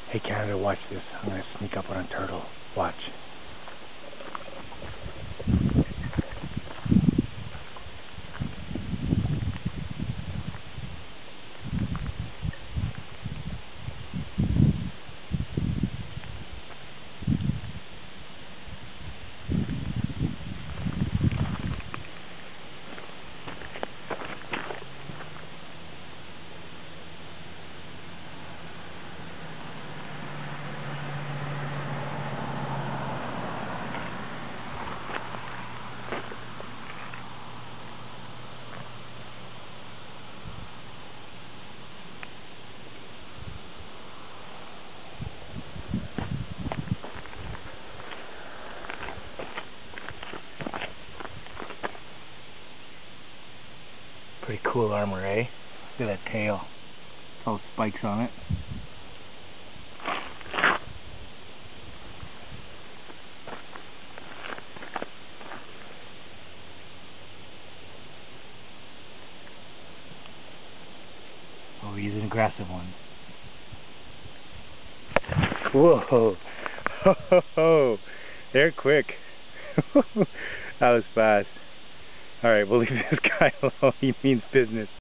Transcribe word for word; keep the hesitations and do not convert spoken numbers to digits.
Hey Canada, watch this. I'm going to sneak up on a turtle. Watch. Pretty cool armor, eh? Look at that tail. All spikes on it. Oh, he's an aggressive one. Whoa! Ho ho ho! They're quick. That was fast. Alright, we'll leave this guy alone. He means business.